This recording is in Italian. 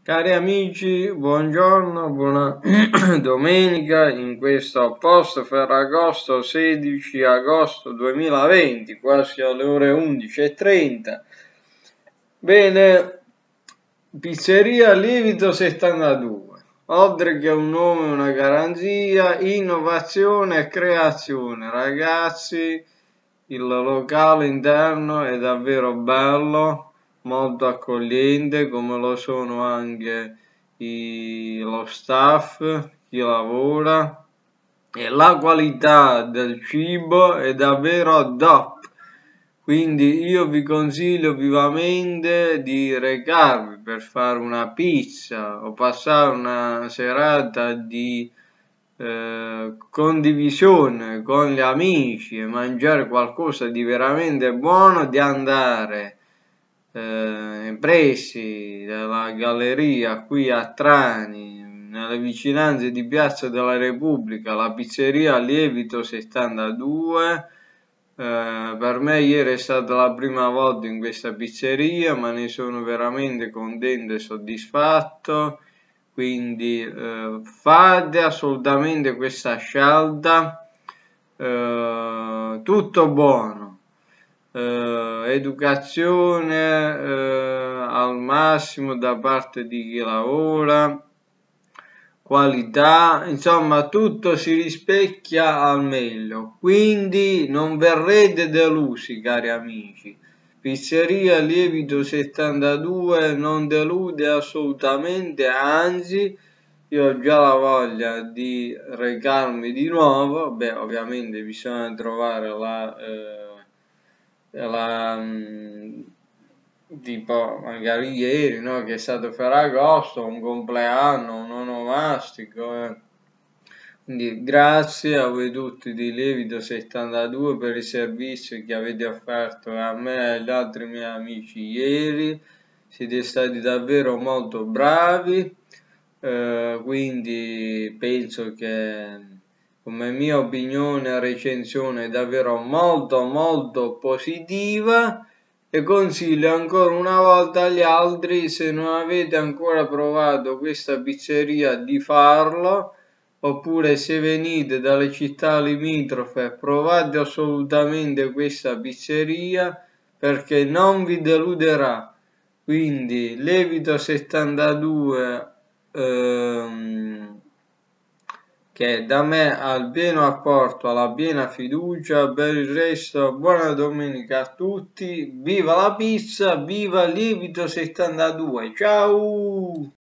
Cari amici, buongiorno, buona domenica in questo post Ferragosto 16 agosto 2020, quasi alle ore 11:30. Bene, pizzeria Lievito 72, oltre che un nome, una garanzia, innovazione e creazione. Ragazzi, il locale interno è davvero bello, molto accogliente, come lo sono anche lo staff, chi lavora, e la qualità del cibo è davvero top. Quindi io vi consiglio vivamente di recarvi per fare una pizza o passare una serata di condivisione con gli amici e mangiare qualcosa di veramente buono, di andare nei pressi della galleria qui a Trani, nelle vicinanze di Piazza della Repubblica, la pizzeria Lievito 72. Per me ieri è stata la prima volta in questa pizzeria, ma ne sono veramente contento e soddisfatto. Quindi fate assolutamente questa scelta, tutto buono, educazione al massimo da parte di chi lavora, qualità, insomma tutto si rispecchia al meglio, quindi non verrete delusi, cari amici. Pizzeria Lievito 72 non delude assolutamente, anzi io ho già la voglia di recarmi di nuovo. Beh, ovviamente bisogna trovare tipo magari ieri, no, che è stato Ferragosto, un compleanno, un onomastico. Quindi grazie a voi tutti di Lievito 72 per i servizi che avete offerto a me e agli altri miei amici ieri. Siete stati davvero molto bravi, quindi penso che come mia opinione e recensione è davvero molto molto positiva, e consiglio ancora una volta agli altri, se non avete ancora provato questa pizzeria, di farlo, oppure se venite dalle città limitrofe provate assolutamente questa pizzeria perché non vi deluderà. Quindi Lievito 72, che da me ha il pieno apporto, alla piena fiducia. Per il resto buona domenica a tutti, viva la pizza, viva Lievito 72, ciao!